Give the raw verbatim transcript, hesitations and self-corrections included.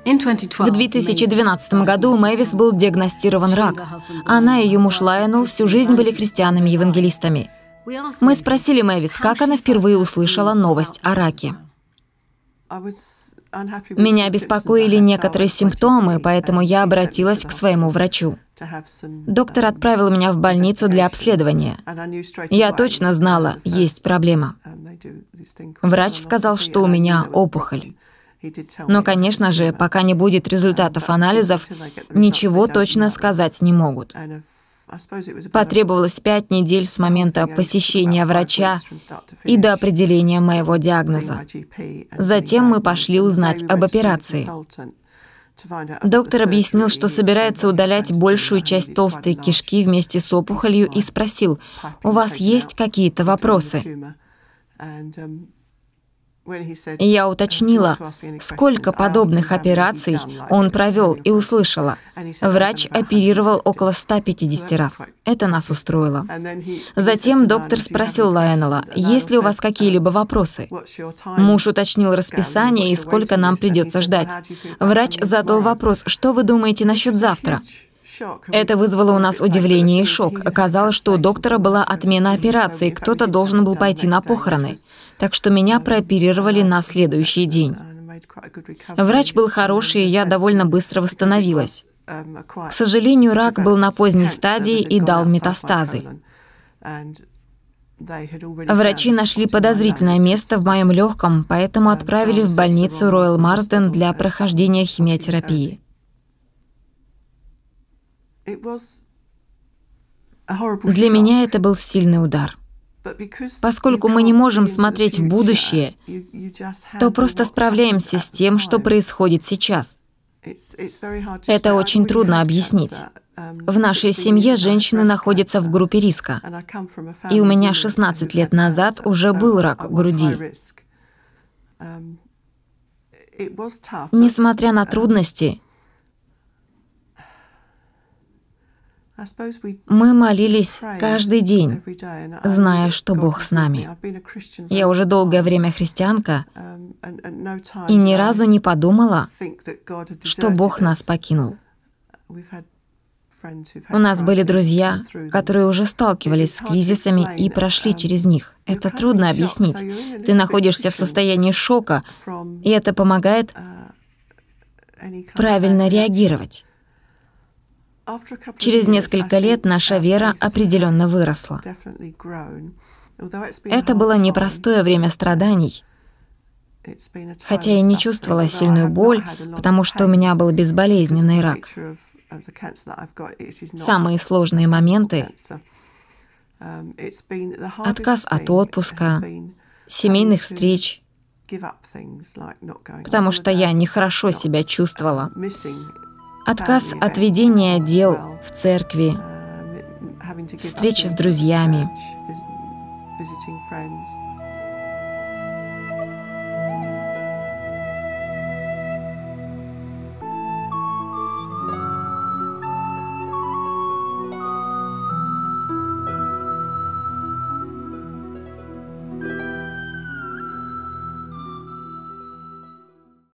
В две тысячи двенадцатом году у Мэвис был диагностирован рак. Она и ее муж Лайонел всю жизнь были христианами-евангелистами. Мы спросили Мэвис, как она впервые услышала новость о раке. Меня беспокоили некоторые симптомы, поэтому я обратилась к своему врачу. Доктор отправил меня в больницу для обследования. Я точно знала, есть проблема. Врач сказал, что у меня опухоль. Но, конечно же, пока не будет результатов анализов, ничего точно сказать не могут. Потребовалось пять недель с момента посещения врача и до определения моего диагноза. Затем мы пошли узнать об операции. Доктор объяснил, что собирается удалять большую часть толстой кишки вместе с опухолью и спросил, «У вас есть какие-то вопросы?» И я уточнила, сколько подобных операций он провел, и услышала. Врач оперировал около ста пятидесяти раз. Это нас устроило. Затем доктор спросил Лайонела, есть ли у вас какие-либо вопросы. Муж уточнил расписание и сколько нам придется ждать. Врач задал вопрос, что вы думаете насчет завтра? Это вызвало у нас удивление и шок. Оказалось, что у доктора была отмена операции, кто-то должен был пойти на похороны. Так что меня прооперировали на следующий день. Врач был хороший, и я довольно быстро восстановилась. К сожалению, рак был на поздней стадии и дал метастазы. Врачи нашли подозрительное место в моем легком, поэтому отправили в больницу Роял Марсден для прохождения химиотерапии. Для меня это был сильный удар. Поскольку мы не можем смотреть в будущее, то просто справляемся с тем, что происходит сейчас. Это очень трудно объяснить. В нашей семье женщины находятся в группе риска. И у меня шестнадцать лет назад уже был рак груди. Несмотря на трудности, мы молились каждый день, зная, что Бог с нами. Я уже долгое время христианка и ни разу не подумала, что Бог нас покинул. У нас были друзья, которые уже сталкивались с кризисами и прошли через них. Это трудно объяснить. Ты находишься в состоянии шока, и это помогает правильно реагировать. Через несколько лет наша вера определенно выросла. Это было непростое время страданий, хотя я не чувствовала сильную боль, потому что у меня был безболезненный рак. Самые сложные моменты — отказ от отпуска, семейных встреч, потому что я нехорошо себя чувствовала. Отказ от ведения дел в церкви, встречи с друзьями.